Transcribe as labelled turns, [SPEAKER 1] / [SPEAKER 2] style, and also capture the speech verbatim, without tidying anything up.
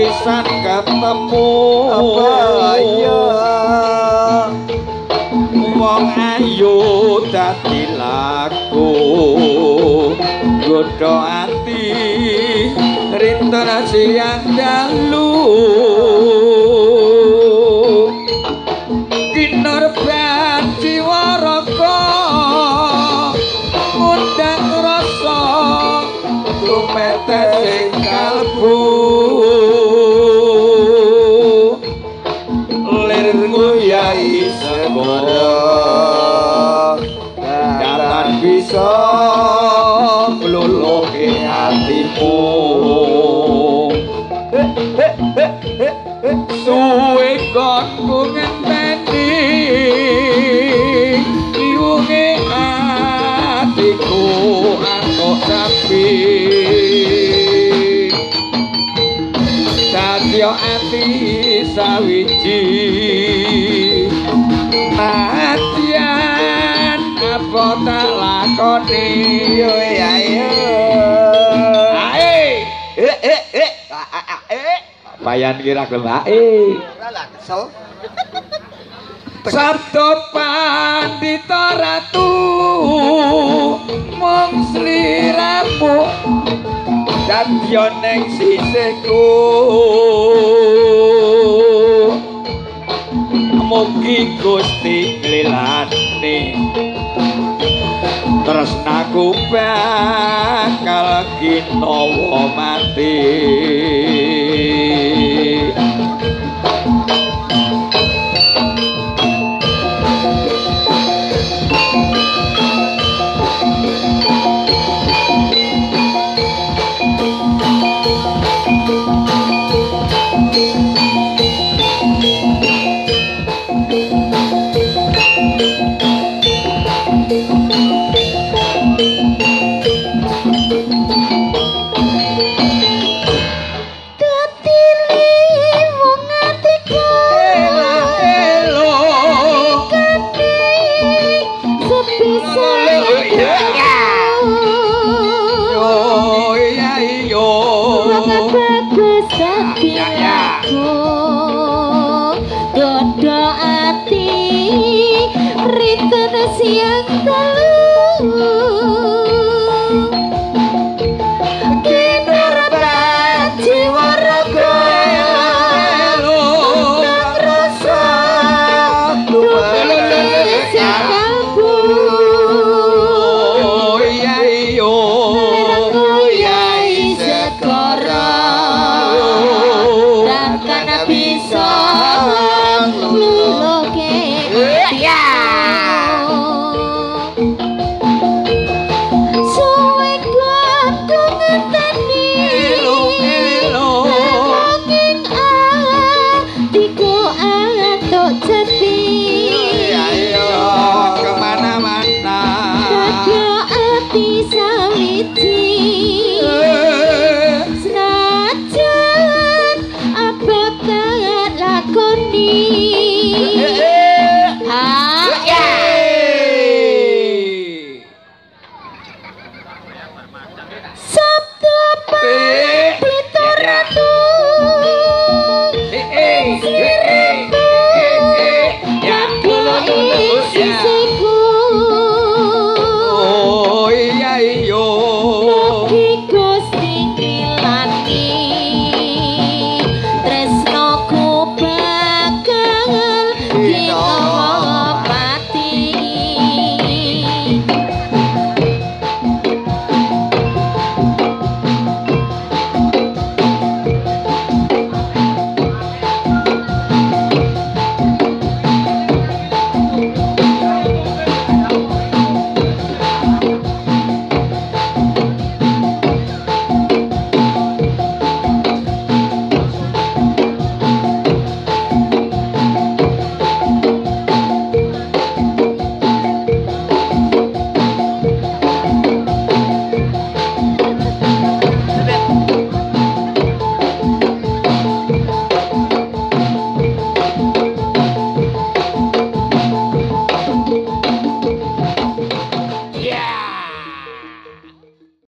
[SPEAKER 1] pisan ketemu
[SPEAKER 2] apa ya
[SPEAKER 1] wong ayu dadi laku godho ati rinten siang dalu kinerban jiwa raga ngundang rasa tumetes ing kalbu lir nguyai segara datang bisa meluluhi hatimu suwe konku ngenteni liwunge hatiku antuk sapi satya ati sawiji nadyan apa tak lakoni
[SPEAKER 2] yo ayo
[SPEAKER 1] ae eh eh eh eh bayan kira gelake
[SPEAKER 2] ora lah kesel
[SPEAKER 1] sabda pandita ratu mung sliramu dadya ning sisihku mugi Gusti nglilani tresnaku bakal ginawa mati
[SPEAKER 3] siang dalu kinerban jiwa raga nang rasa tumetes kalbu
[SPEAKER 1] iya iyo
[SPEAKER 3] yai segara dan kana bisa luluke ya
[SPEAKER 1] kemana-mana
[SPEAKER 3] dadya ati sawiji